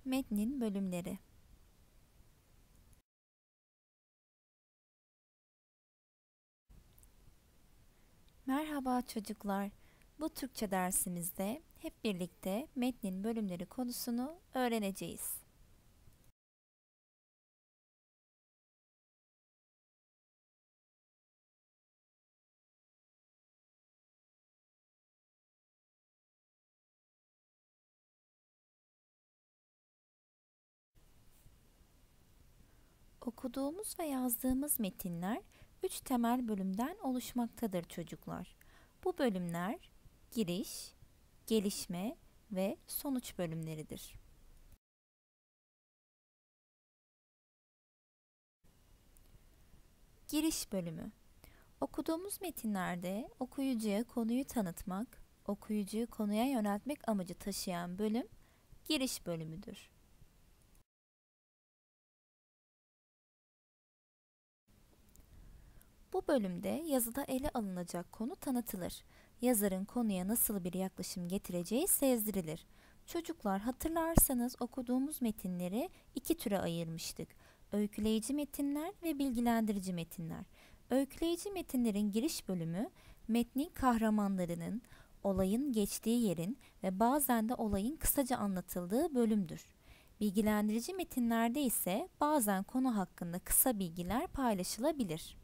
Metnin bölümleri. Merhaba çocuklar. Bu Türkçe dersimizde hep birlikte metnin bölümleri konusunu öğreneceğiz. Okuduğumuz ve yazdığımız metinler 3 temel bölümden oluşmaktadır çocuklar. Bu bölümler giriş, gelişme ve sonuç bölümleridir. Giriş bölümü. Okuduğumuz metinlerde okuyucuya konuyu tanıtmak, okuyucuyu konuya yöneltmek amacı taşıyan bölüm giriş bölümüdür. Bu bölümde yazıda ele alınacak konu tanıtılır. Yazarın konuya nasıl bir yaklaşım getireceği sezdirilir. Çocuklar, hatırlarsanız okuduğumuz metinleri iki türe ayırmıştık. Öyküleyici metinler ve bilgilendirici metinler. Öyküleyici metinlerin giriş bölümü, metnin kahramanlarının, olayın geçtiği yerin ve bazen de olayın kısaca anlatıldığı bölümdür. Bilgilendirici metinlerde ise bazen konu hakkında kısa bilgiler paylaşılabilir.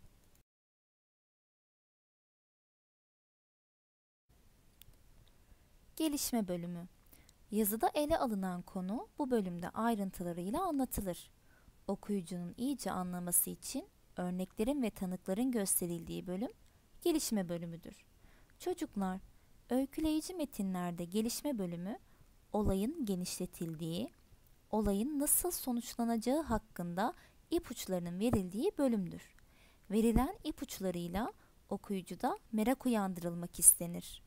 Gelişme bölümü. Yazıda ele alınan konu bu bölümde ayrıntılarıyla anlatılır. Okuyucunun iyice anlaması için örneklerin ve tanıkların gösterildiği bölüm gelişme bölümüdür. Çocuklar, öyküleyici metinlerde gelişme bölümü olayın genişletildiği, olayın nasıl sonuçlanacağı hakkında ipuçlarının verildiği bölümdür. Verilen ipuçlarıyla okuyucuda merak uyandırılmak istenir.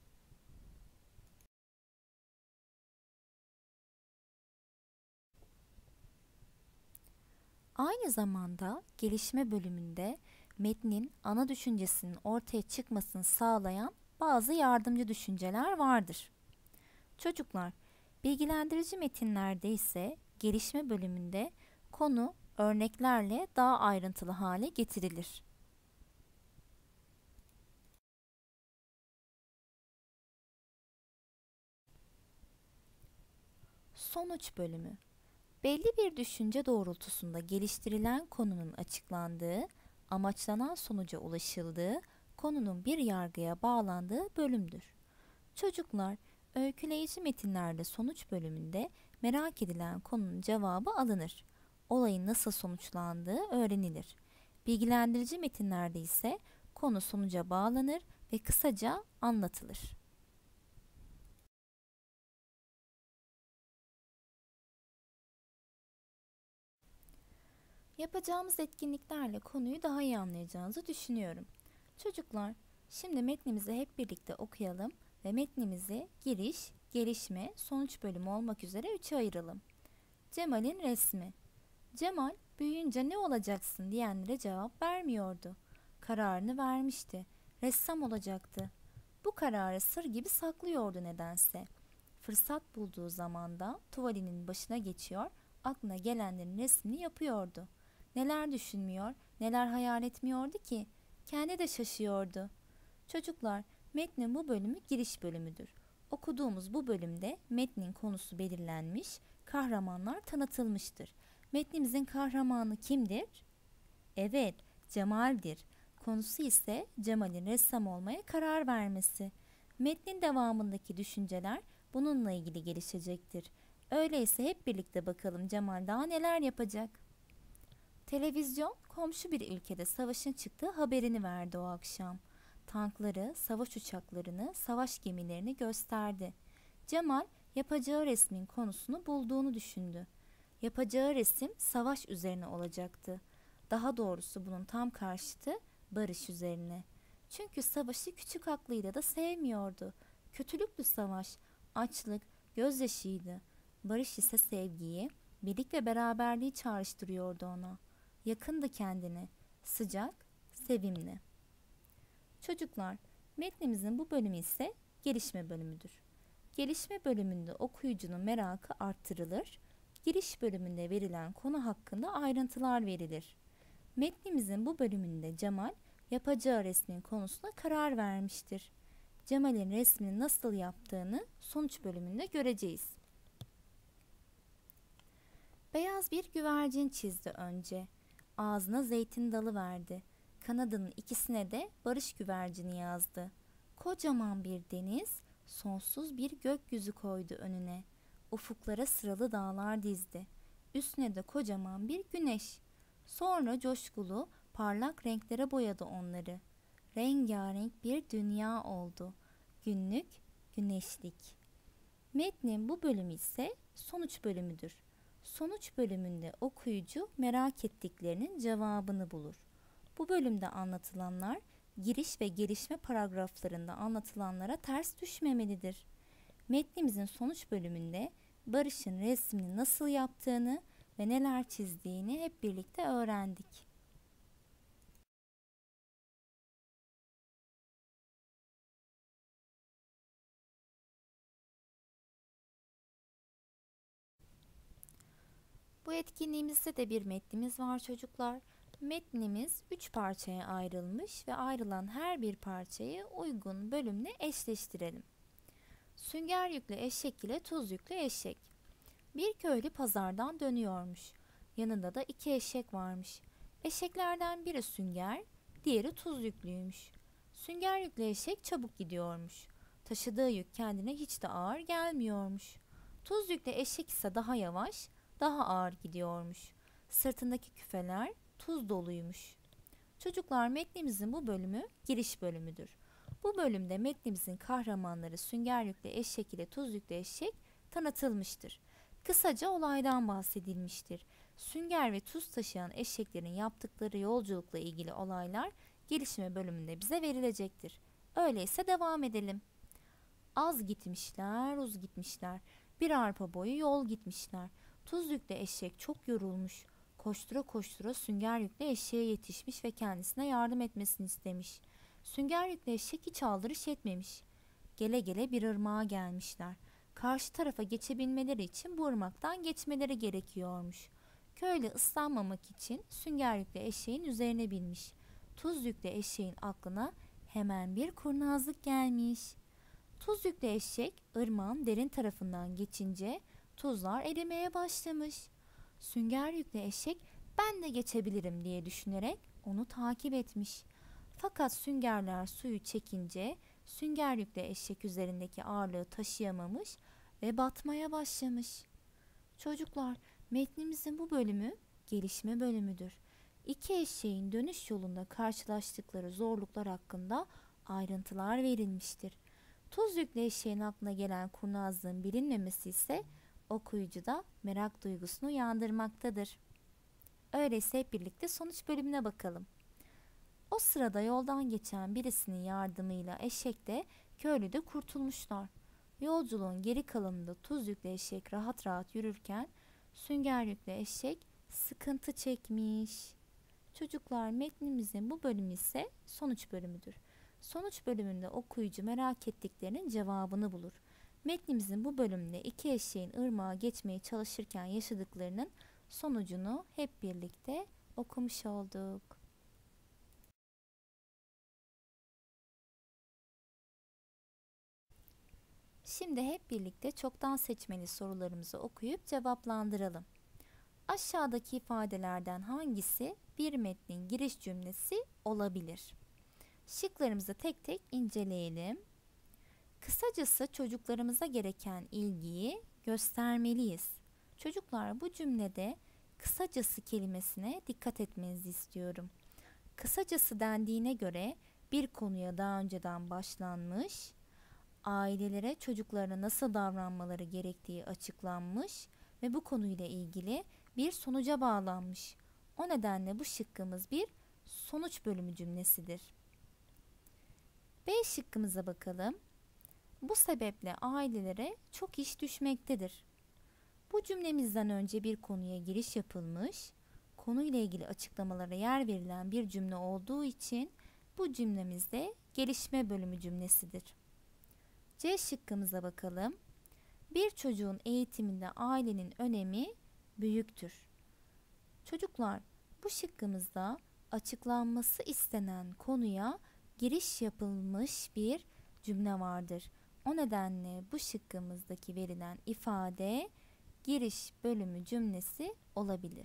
Aynı zamanda gelişme bölümünde metnin ana düşüncesinin ortaya çıkmasını sağlayan bazı yardımcı düşünceler vardır. Çocuklar, bilgilendirici metinlerde ise gelişme bölümünde konu örneklerle daha ayrıntılı hale getirilir. Sonuç bölümü. Belli bir düşünce doğrultusunda geliştirilen konunun açıklandığı, amaçlanan sonuca ulaşıldığı, konunun bir yargıya bağlandığı bölümdür. Çocuklar, öyküleyici metinlerde sonuç bölümünde merak edilen konunun cevabı alınır. Olayın nasıl sonuçlandığı öğrenilir. Bilgilendirici metinlerde ise konu sonuca bağlanır ve kısaca anlatılır. Yapacağımız etkinliklerle konuyu daha iyi anlayacağınızı düşünüyorum. Çocuklar, şimdi metnimizi hep birlikte okuyalım ve metnimizi giriş, gelişme, sonuç bölümü olmak üzere üçe ayıralım. Cemal'in resmi. Cemal, büyüyünce ne olacaksın diyenlere cevap vermiyordu. Kararını vermişti. Ressam olacaktı. Bu kararı sır gibi saklıyordu nedense. Fırsat bulduğu zaman da tuvalinin başına geçiyor, aklına gelenlerin resmini yapıyordu. Neler düşünmüyor, neler hayal etmiyordu ki? Kendi de şaşıyordu. Çocuklar, metnin bu bölümü giriş bölümüdür. Okuduğumuz bu bölümde metnin konusu belirlenmiş, kahramanlar tanıtılmıştır. Metnimizin kahramanı kimdir? Evet, Cemal'dir. Konusu ise Cemal'in ressam olmaya karar vermesi. Metnin devamındaki düşünceler bununla ilgili gelişecektir. Öyleyse hep birlikte bakalım Cemal daha neler yapacak? Televizyon komşu bir ülkede savaşın çıktığı haberini verdi o akşam. Tankları, savaş uçaklarını, savaş gemilerini gösterdi. Cemal yapacağı resmin konusunu bulduğunu düşündü. Yapacağı resim savaş üzerine olacaktı. Daha doğrusu bunun tam karşıtı barış üzerine. Çünkü savaşı küçük aklıyla da sevmiyordu. Kötülüklü savaş, açlık, gözyaşıydı. Barış ise sevgiyi, birlik ve beraberliği çağrıştırıyordu ona. Yakındı kendine, sıcak, sevimli. Çocuklar, metnimizin bu bölümü ise gelişme bölümüdür. Gelişme bölümünde okuyucunun merakı arttırılır. Giriş bölümünde verilen konu hakkında ayrıntılar verilir. Metnimizin bu bölümünde Cemal yapacağı resmin konusuna karar vermiştir. Cemal'in resmini nasıl yaptığını sonuç bölümünde göreceğiz. Beyaz bir güvercin çizdi önce. Ağzına zeytin dalı verdi. Kanadının ikisine de barış güvercini yazdı. Kocaman bir deniz, sonsuz bir gökyüzü koydu önüne. Ufuklara sıralı dağlar dizdi. Üstüne de kocaman bir güneş. Sonra coşkulu, parlak renklere boyadı onları. Rengarenk bir dünya oldu. Günlük, güneşlik. Metnin bu bölümü ise sonuç bölümüdür. Sonuç bölümünde okuyucu merak ettiklerinin cevabını bulur. Bu bölümde anlatılanlar giriş ve gelişme paragraflarında anlatılanlara ters düşmemelidir. Metnimizin sonuç bölümünde Barış'ın resmini nasıl yaptığını ve neler çizdiğini hep birlikte öğrendik. Bu etkinliğimizde de bir metnimiz var çocuklar. Metnimiz 3 parçaya ayrılmış ve ayrılan her bir parçayı uygun bölümle eşleştirelim. Sünger yüklü eşek ile tuz yüklü eşek. Bir köylü pazardan dönüyormuş. Yanında da 2 eşek varmış. Eşeklerden biri sünger, diğeri tuz yüklüymüş. Sünger yüklü eşek çabuk gidiyormuş. Taşıdığı yük kendine hiç de ağır gelmiyormuş. Tuz yüklü eşek ise daha yavaş, daha ağır gidiyormuş. Sırtındaki küfeler tuz doluymuş. Çocuklar, metnimizin bu bölümü giriş bölümüdür. Bu bölümde metnimizin kahramanları sünger yüklü eşek ile tuz yüklü eşek tanıtılmıştır. Kısaca olaydan bahsedilmiştir. Sünger ve tuz taşıyan eşeklerin yaptıkları yolculukla ilgili olaylar gelişme bölümünde bize verilecektir. Öyleyse devam edelim. Az gitmişler, uz gitmişler. Bir arpa boyu yol gitmişler. Tuz yüklü eşek çok yorulmuş. Koştura koştura sünger yüklü eşeğe yetişmiş ve kendisine yardım etmesini istemiş. Sünger yüklü eşek hiç aldırış etmemiş. Gele gele bir ırmağa gelmişler. Karşı tarafa geçebilmeleri için bu ırmaktan geçmeleri gerekiyormuş. Köylü ıslanmamak için sünger yüklü eşeğin üzerine binmiş. Tuz yüklü eşeğin aklına hemen bir kurnazlık gelmiş. Tuz yüklü eşek ırmağın derin tarafından geçince tuzlar erimeye başlamış. Sünger yüklü eşek ben de geçebilirim diye düşünerek onu takip etmiş. Fakat süngerler suyu çekince sünger yüklü eşek üzerindeki ağırlığı taşıyamamış ve batmaya başlamış. Çocuklar, metnimizin bu bölümü gelişme bölümüdür. İki eşeğin dönüş yolunda karşılaştıkları zorluklar hakkında ayrıntılar verilmiştir. Tuz yüklü eşeğin aklına gelen kurnazlığın bilinmemesi ise okuyucuda merak duygusunu uyandırmaktadır. Öyleyse hep birlikte sonuç bölümüne bakalım. O sırada yoldan geçen birisinin yardımıyla eşek de köylü de kurtulmuşlar. Yolculuğun geri kalanında tuz yüklü eşek rahat rahat yürürken sünger yüklü eşek sıkıntı çekmiş. Çocuklar, metnimizin bu bölümü ise sonuç bölümüdür. Sonuç bölümünde okuyucu merak ettiklerinin cevabını bulur. Metnimizin bu bölümünde iki eşeğin ırmağa geçmeye çalışırken yaşadıklarının sonucunu hep birlikte okumuş olduk. Şimdi hep birlikte çoktan seçmeli sorularımızı okuyup cevaplandıralım. Aşağıdaki ifadelerden hangisi bir metnin giriş cümlesi olabilir? Şıklarımızı tek tek inceleyelim. Kısacası çocuklarımıza gereken ilgiyi göstermeliyiz. Çocuklar, bu cümlede kısacası kelimesine dikkat etmenizi istiyorum. Kısacası dendiğine göre bir konuya daha önceden başlanmış, ailelere çocuklarına nasıl davranmaları gerektiği açıklanmış ve bu konuyla ilgili bir sonuca bağlanmış. O nedenle bu şıkkımız bir sonuç bölümü cümlesidir. B şıkkımıza bakalım. Bu sebeple ailelere çok iş düşmektedir. Bu cümlemizden önce bir konuya giriş yapılmış, konuyla ilgili açıklamalara yer verilen bir cümle olduğu için bu cümlemizde gelişme bölümü cümlesidir. C şıkkımıza bakalım. Bir çocuğun eğitiminde ailenin önemi büyüktür. Çocuklar, bu şıkkımızda açıklanması istenen konuya giriş yapılmış bir cümle vardır. O nedenle bu şıkkımızdaki verilen ifade giriş bölümü cümlesi olabilir.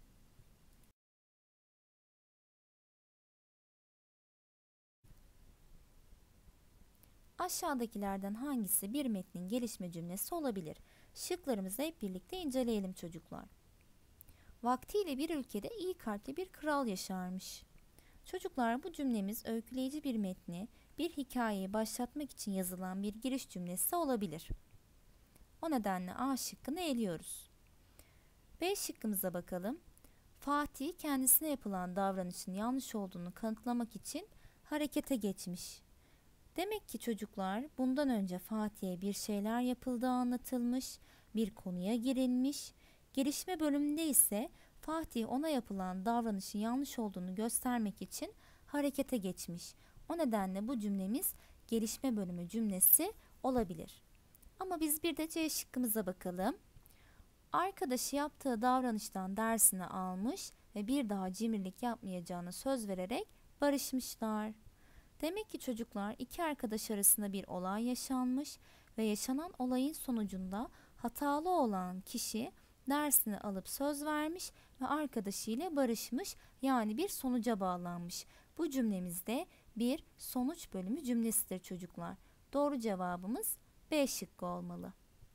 Aşağıdakilerden hangisi bir metnin gelişme cümlesi olabilir? Şıklarımızı hep birlikte inceleyelim çocuklar. Vaktiyle bir ülkede iyi kalpli bir kral yaşarmış. Çocuklar, bu cümlemiz öyküleyici bir metni, bir hikayeyi başlatmak için yazılan bir giriş cümlesi olabilir. O nedenle A şıkkını eliyoruz. B şıkkımıza bakalım. Fatih kendisine yapılan davranışın yanlış olduğunu kanıtlamak için harekete geçmiş. Demek ki çocuklar, bundan önce Fatih'e bir şeyler yapıldığı anlatılmış, bir konuya girilmiş. Gelişme bölümünde ise Fatih ona yapılan davranışın yanlış olduğunu göstermek için harekete geçmiş. O nedenle bu cümlemiz gelişme bölümü cümlesi olabilir. Ama biz bir de C şıkkımıza bakalım. Arkadaşı yaptığı davranıştan dersini almış ve bir daha cimrilik yapmayacağına söz vererek barışmışlar. Demek ki çocuklar, iki arkadaş arasında bir olay yaşanmış ve yaşanan olayın sonucunda hatalı olan kişi dersini alıp söz vermiş ve arkadaşıyla barışmış, yani bir sonuca bağlanmış. Bu cümlemizde bir sonuç bölümü cümlesidir çocuklar. Doğru cevabımız B şıkkı olmalı.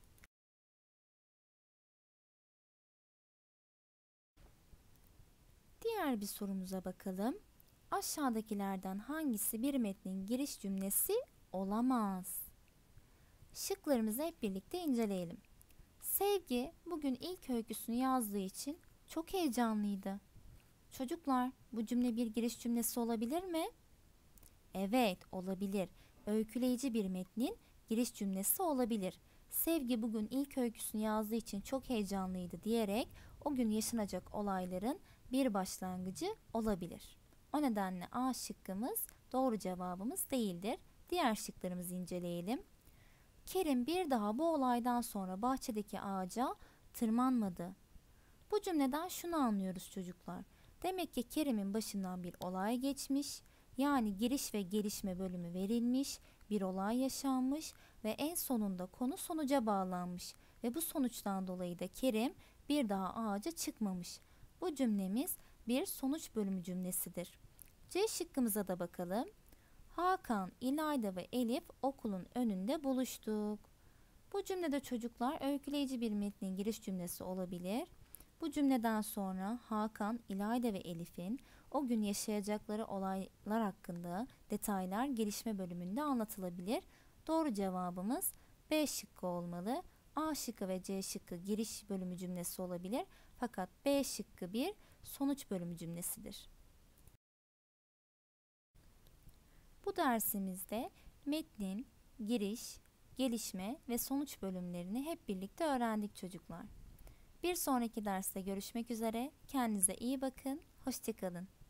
Diğer bir sorumuza bakalım. Aşağıdakilerden hangisi bir metnin giriş cümlesi olamaz? Şıklarımızı hep birlikte inceleyelim. Sevgi bugün ilk öyküsünü yazdığı için çok heyecanlıydı. Çocuklar, bu cümle bir giriş cümlesi olabilir mi? Evet, olabilir. Öyküleyici bir metnin giriş cümlesi olabilir. Sevgi bugün ilk öyküsünü yazdığı için çok heyecanlıydı diyerek o gün yaşanacak olayların bir başlangıcı olabilir. O nedenle A şıkkımız doğru cevabımız değildir. Diğer şıklarımızı inceleyelim. Kerim bir daha bu olaydan sonra bahçedeki ağaca tırmanmadı. Bu cümleden şunu anlıyoruz çocuklar. Demek ki Kerim'in başından bir olay geçmiş, yani giriş ve gelişme bölümü verilmiş, bir olay yaşanmış ve en sonunda konu sonuca bağlanmış ve bu sonuçtan dolayı da Kerim bir daha ağaca çıkmamış. Bu cümlemiz bir sonuç bölümü cümlesidir. C şıkkımıza da bakalım. Hakan, İlayda ve Elif okulun önünde buluştuk. Bu cümlede çocuklar, öyküleyici bir metnin giriş cümlesi olabilir. Bu cümleden sonra Hakan, İlayda ve Elif'in o gün yaşayacakları olaylar hakkında detaylar gelişme bölümünde anlatılabilir. Doğru cevabımız B şıkkı olmalı. A şıkkı ve C şıkkı giriş bölümü cümlesi olabilir. Fakat B şıkkı bir sonuç bölümü cümlesidir. Bu dersimizde metnin giriş, gelişme ve sonuç bölümlerini hep birlikte öğrendik çocuklar. Bir sonraki derste görüşmek üzere. Kendinize iyi bakın. Hoşça kalın.